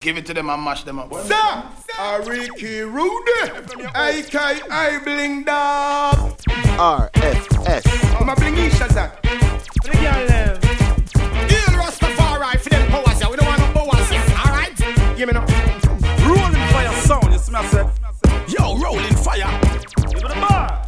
Give it to them and mash them up. Sir, Ricky Rudy, A.K.A. Bling Dog. RFS. I'm a blingy Shazak. The girl them. Deal Rastafari for them powers, yeah. We don't want no powers, yeah. Alright? Give me now. Rolling fire sound, you smell it? Yo, rolling fire. Give it a bar.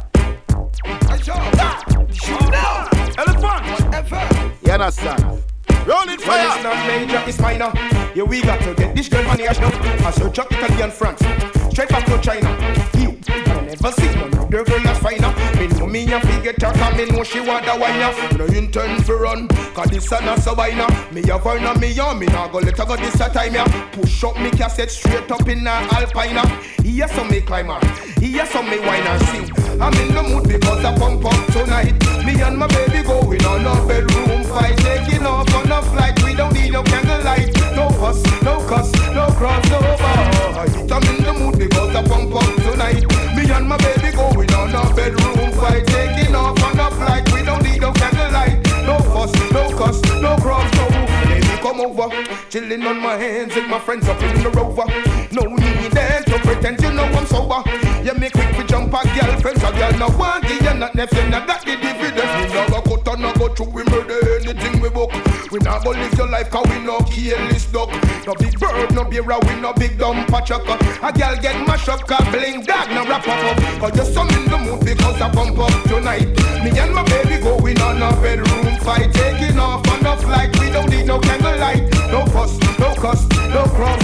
Shoot now. Elephant. Whatever. You understand? Rolling fire. When it's not major, it's minor. Yeah, we got to get this girl on the ash now. I search up Italy and France. Straight back to China. You, I never see no other girl that's finer. Me know me a fi get her, cause me know she want a wine ya. No intend for run, cause this a not so wine. Me a burn on me ya, me nah go let her go this a time ya. Push up me cassette straight up in a alpine. Here some me climber, here some me wine and sing. I'm in the mood because I pump up tonight. Me and my baby going on a bedroom fight. Taking off on a flight, we don't need no candlelight. No fuss, no cuss, no crossover. I'm in the mood because I pump up tonight. Me and my baby going on a bedroom fight. Taking off on a flight, we don't need no candlelight. No fuss, no cuss, no crossover. Baby come over, chilling on my hands with my friends up in the Rover. No need then to pretend you know I'm sober. You make quick we jump a girlfriend, so girl no want give you not nephew, not got the dividends. We no go cut and no go through, we murder anything we book. We not go live your life cause we no careless duck. No big bird, no beer, we no big dumper chuck. A girl get mashed up cause Bling Dog no wrap up. Cause you're some in the mood because I pump up tonight. Me and my baby going on a bedroom fight. Taking off on a flight, we don't need no candlelight. No fuss, no cuss, no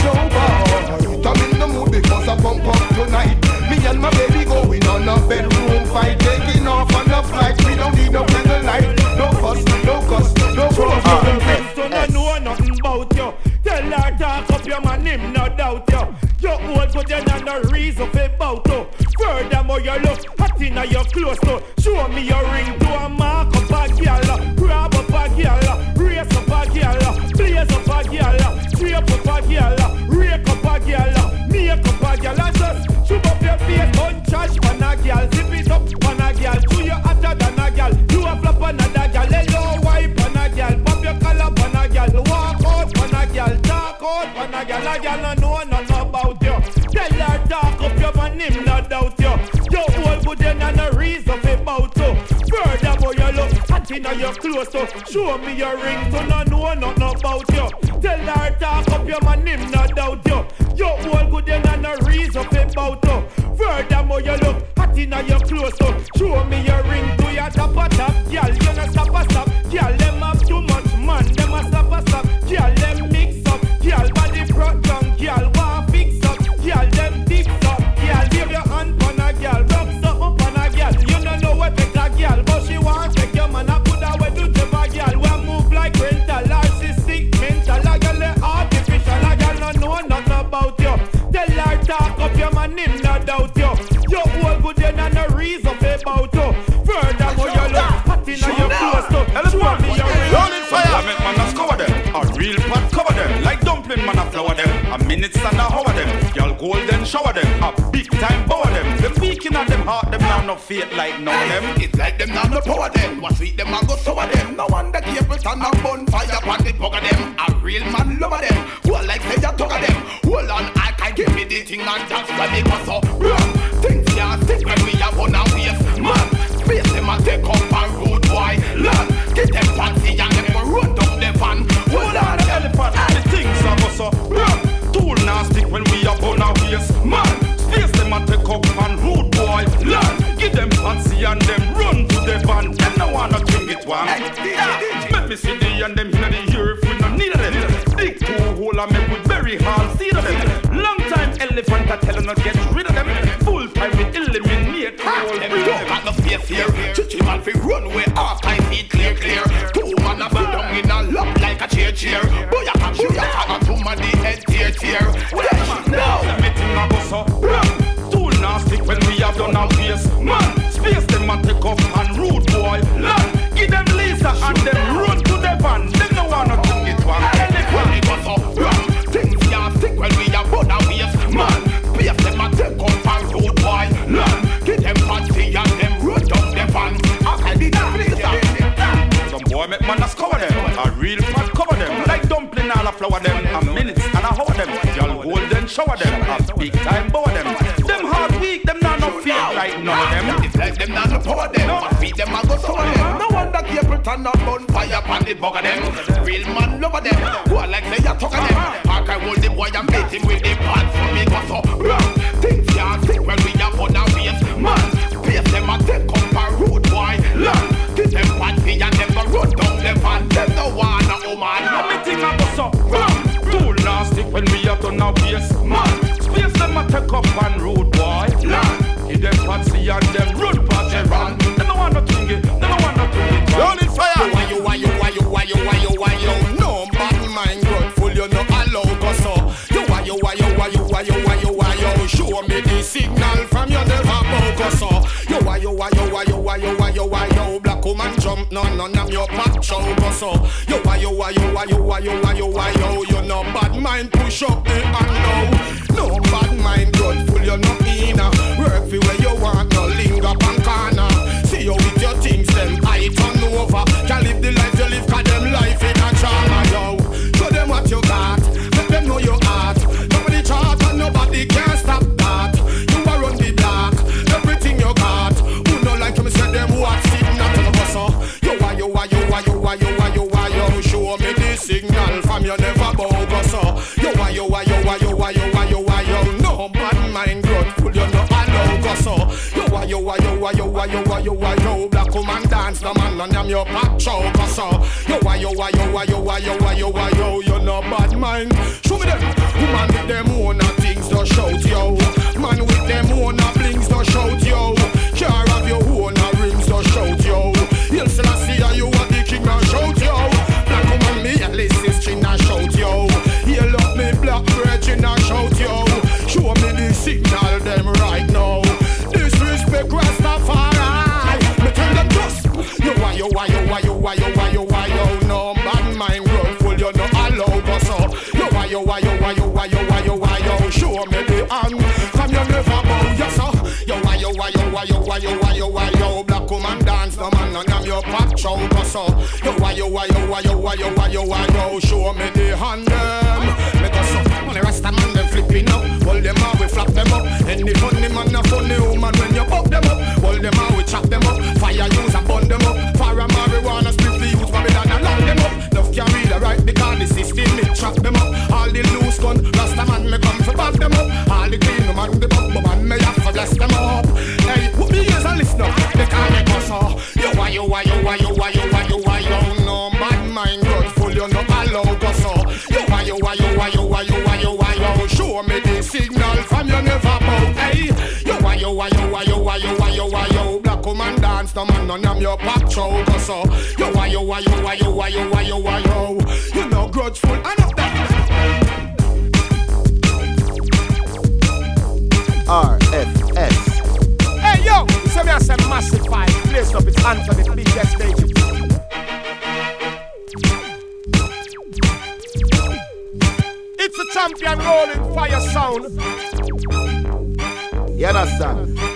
crossover. I'm in the mood because I pump up tonight. Me and my baby going on a bedroom fight. Taking off on a flight, we don't need no candlelight. No fuss, no cuss, no crossover. I know nothing about you. Tell her talk up your man, him no doubt you. You're old but you not no reason for about you. Furthermore you look hot in your clothes so show me your ring to a mark up a girl. Grab up a girl, raise up a girl, blaze up a girl, drape up a girl, rake up a girl, make up a girl. And just shoot up your face, unchash pan a girl, zip it up pan a girl, do you hotter than a girl, do a flop another girl, hello wipe pan a girl, pop your collar pan a girl, walk out pan a girl, talk out pan a girl no know nothing about you. Tell her talk up your man, him not doubt you. You old but you not no reason for about you. Furthermore you look hot in your clothes so show me your ring to no know nothing about you. Tell her talk up your man, him not doubt you. You old good you not no reason for about you. Furthermore you look hot in your clothes so show me your ring to your top a top. Girl you no stop a stop. Girl them have too much man, them a stop a stop. Girl them mix up. Girl body front down. Girl want fix up. Girl them tips up. Girl give your hand on a girl. Rock something on a girl. You don't know what take a girl, but she want take your man. I put her way to the girl. We move like rental, narcissistic, mental. A girl artificial. A girl no know nothing about you. Tell her talk up your man, him not doubt you. You old good, you not no reason for about you. Furthermore you look hot in your clothes so show me your ring. Rolling fire. I make man a cover them. A real pot cover them. Like dumpling man a flower them. A minutes and a hour them. Y'all golden shower them. A big time bower them. Them weak in them heart them now no faith like none of them. It's like them now no power them. What sweet them and go sour them. No wonder cable stand up bonfire upon the bug of them. A real man lover them. Who like say ya talk of them. Hold on, I can give me the thing and just let me go so wrong. Things can't stick when we have one and waste. Man, space them and take up and road boy. Land, get them fancy and them go run down the van. Hold on, elephant, the things are go so wrong. Tool now stick when we have one and waste. Man, space them and take up and road boy. Land, get them fancy and them run to the van. Them no wanna bring it one. Let me see the and them in the ear if we no need them. Dig two hole and make with very hard seed of them. Long time elephant are telling us get rid of them. Full time we eliminate all them. Got no space here. Chichi man fi run way off time feet clear. Two man a sit down in a lap like a chair. Boy a can and two man the head tear. Now meeting a go so tool now stick when we have done our face. Man, space them and take up and rude boy. Land, give them Lisa and them run to the van. Them no wanna bring it one. When we go so things can't stick when we have done our face. Man, space them and take up and rude boy. Land, give them fancy and them run down the van. Some boy make man a cover them. A real fat cover them. Like dumpling all a flower them. A minutes and a hour shower them. A big time bow them. Them hard weak, them not no fear right now. Them it's like them not no power them. My feet them a go sour them. No wonder Gabriel turn up on fire upon the bug of them. Real man love them. Who are like they a talk of them. Park I hold the boy and beat him with the pants for me go so wrong. Things can't stick when we are on our waist. Man, pace them a take up a road boy. Learn, give them party and them go run down them and them no one a woman. Let me think about so wrong. Too nasty when we are on our waist. Man, space them a take up on road boy. Learn, give them party and them run party run. Them no want no thingy, them no want no thingy. Rolling fire. Why you? No bad mind grateful, you no allow go so. Why you? Show me the signal from your never bow go so. Why you? Black woman jump, none of your pop show go so. Why you? You no bad mind push up the hand now. No bad mind grateful, you no inner. Work for where you want, no linger on corner. See you with your things, them I turn over. Can live the life you live, cause them life in a drama, yo. Show them what you got, let them know your heart. Nobody chart and nobody can stop that. You are on the block, everything you got. Who know like you said them what's sitting at the bus, why you? Show me the signal from your never bow, go so. Why you? No bad mind grateful, you no allow, go so. Why you? Black woman dance, no man none of your pop show, go so. Why you? You no bad mind. Show me them. Woman with them own things, don't shout, yo. Man with them own blings, don't shout, yo. Car of your own rings, don't shout, yo. You'll still see how you are the king, and shout, yo. Black woman me and listen string and shout, yo. You love me black virgin and shout, yo. Show me the signal them right now. Disrespect Rastafari. Me tell them just. Why you? No bad mind grateful, you no allow go so. Why you? Show me the hand, come you never bow, yes sir. Why you? Black woman dance, no man none of your pop show go so. Why you? Show me the hand, me go so. When the Rasta man them flipping up, hold them out, we flap them up. Any funny man, a funny woman when you buck them up. Hold them out, we chop them up. Fire use and burn them up. For a marijuana split the youth Babylon and lock them up. Enough carry the right because the system it trap them up. All the loose gun, Rasta man me come for back them up. All the clean man the buck, but man me have to bless them up. Hey, put me ears and listen up. They can't make us up. Why you? No bad mind grateful, you no allow go so. Why you? Show me the signal from your never bow. Hey, why you? Black woman dance, no man none of your pop show go so. Why you? You no grudgeful, I know that. RFS. Hey yo, so me a say massive fight. Place up its Anthony, the biggest stage. It's a champion rolling fire sound. You understand?